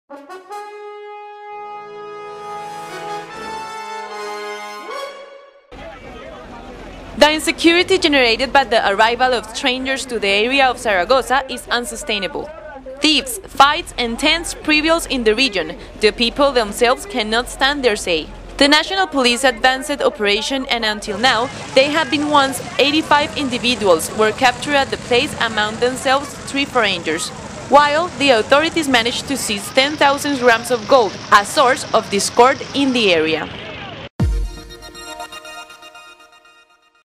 The insecurity generated by the arrival of strangers to the area of Zaragoza is unsustainable. Thieves, fights and tense prevails in the region. The people themselves cannot stand their say. The National Police advanced operation, and until now, they have been once 85 individuals were captured at the place, among themselves 3 foreigners, while the authorities managed to seize 10,000 grams of gold, a source of discord in the area.